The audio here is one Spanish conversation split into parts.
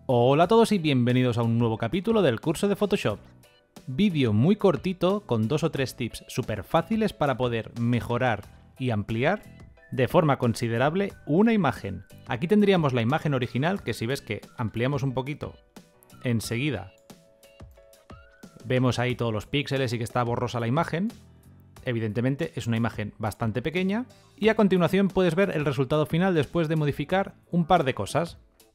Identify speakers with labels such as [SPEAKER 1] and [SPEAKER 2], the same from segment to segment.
[SPEAKER 1] Hola a todos y bienvenidos a un nuevo capítulo del curso de Photoshop. Vídeo muy cortito con 2 o 3 tips súper fáciles para poder mejorar y ampliar de forma considerable una imagen. Aquí tendríamos la imagen original que si ves que ampliamos un poquito enseguida vemos ahí todos los píxeles y que está borrosa la imagen. Evidentemente es una imagen bastante pequeña y a continuación puedes ver el resultado final después de modificar un par de cosas.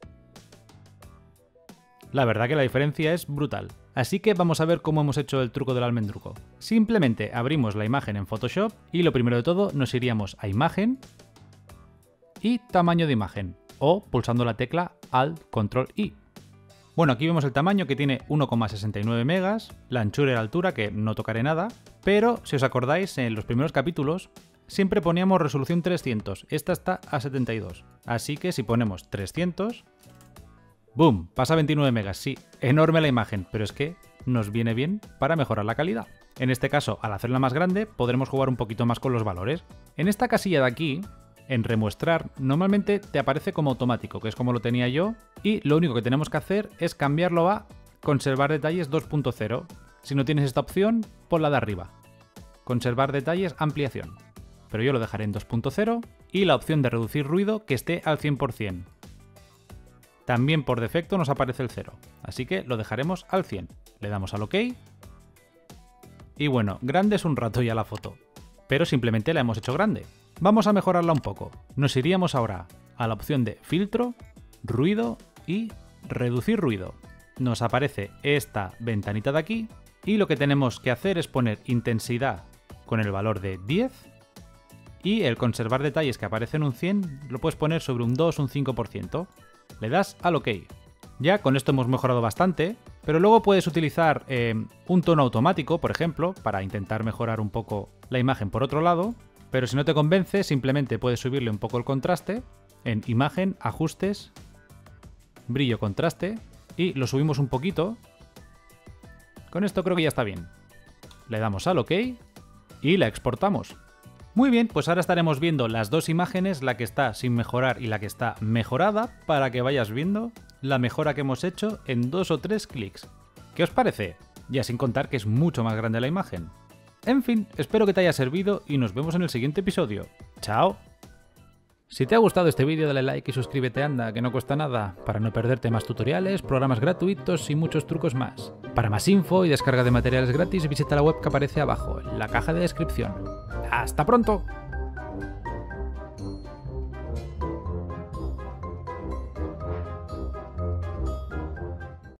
[SPEAKER 1] La verdad que la diferencia es brutal. Así que vamos a ver cómo hemos hecho el truco del almendruco. Simplemente abrimos la imagen en Photoshop y lo primero de todo nos iríamos a Imagen y Tamaño de imagen, o pulsando la tecla Alt Control I. Bueno, aquí vemos el tamaño que tiene 1,69 megas, la anchura y la altura que no tocaré nada, pero si os acordáis en los primeros capítulos siempre poníamos resolución 300, esta está a 72, así que si ponemos 300... ¡Boom! Pasa a 29 megas, sí, enorme la imagen, pero es que nos viene bien para mejorar la calidad. En este caso, al hacerla más grande, podremos jugar un poquito más con los valores. En esta casilla de aquí, en remuestrar, normalmente te aparece como automático, que es como lo tenía yo, y lo único que tenemos que hacer es cambiarlo a conservar detalles 2.0. Si no tienes esta opción, ponla de arriba. Conservar detalles, ampliación. Pero yo lo dejaré en 2.0 y la opción de reducir ruido que esté al 100%. También por defecto nos aparece el 0, así que lo dejaremos al 100. Le damos al OK. Y bueno, grande es un rato ya la foto, pero simplemente la hemos hecho grande. Vamos a mejorarla un poco. Nos iríamos ahora a la opción de filtro, ruido y reducir ruido. Nos aparece esta ventanita de aquí y lo que tenemos que hacer es poner intensidad con el valor de 10 y el conservar detalles que aparece en un 100 lo puedes poner sobre un 2 o un 5%. Le das al OK. Ya con esto hemos mejorado bastante, pero luego puedes utilizar un tono automático, por ejemplo, para intentar mejorar un poco la imagen por otro lado, pero si no te convence, simplemente puedes subirle un poco el contraste en Imagen, Ajustes, Brillo, Contraste, y lo subimos un poquito. Con esto creo que ya está bien. Le damos al OK y la exportamos. Muy bien, pues ahora estaremos viendo las dos imágenes, la que está sin mejorar y la que está mejorada, para que vayas viendo la mejora que hemos hecho en 2 o 3 clics. ¿Qué os parece? Ya sin contar que es mucho más grande la imagen. En fin, espero que te haya servido y nos vemos en el siguiente episodio. ¡Chao! Si te ha gustado este vídeo dale like y suscríbete, anda, que no cuesta nada, para no perderte más tutoriales, programas gratuitos y muchos trucos más. Para más info y descarga de materiales gratis visita la web que aparece abajo, en la caja de descripción. ¡Hasta pronto!